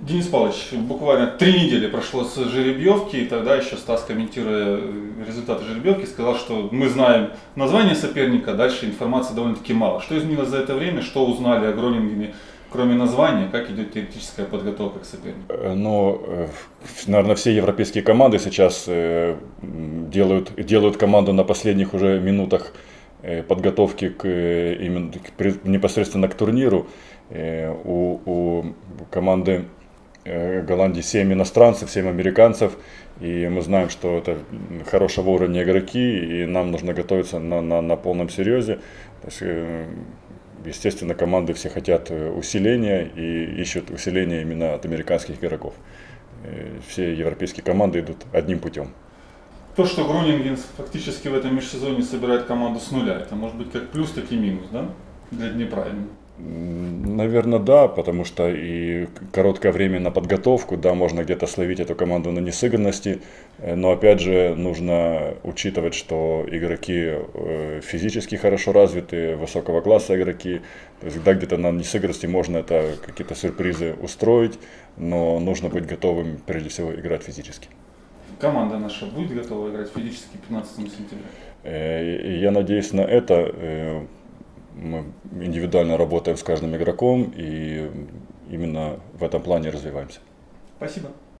Денис Павлович, буквально 3 недели прошло с жеребьевки, и тогда еще Стас, комментируя результаты жеребьевки, сказал, что мы знаем название соперника, дальше информации довольно-таки мало. Что изменилось за это время, что узнали о Гронингене, кроме названия, как идет теоретическая подготовка к сопернику? Ну, наверное, все европейские команды сейчас делают команду на последних уже минутах подготовки непосредственно к турниру. У команды Голландии 7 иностранцев, 7 американцев, и мы знаем, что это хорошего уровня игроки, и нам нужно готовиться на полном серьезе. То есть, естественно, команды все хотят усиления и ищут усиления именно от американских игроков. Все европейские команды идут одним путем. То, что Гронинген фактически в этом межсезонье собирает команду с нуля, это может быть как плюс, так и минус, да, для Днепра? Наверное, да, потому что и короткое время на подготовку, да, можно где-то словить эту команду на несыгранности, но опять же нужно учитывать, что игроки физически хорошо развиты, высокого класса игроки, то есть да, где-то на несыгранности можно это какие-то сюрпризы устроить, но нужно быть готовым прежде всего играть физически. Команда наша будет готова играть физически 15 сентября? Я надеюсь на это. Мы индивидуально работаем с каждым игроком и именно в этом плане развиваемся. Спасибо.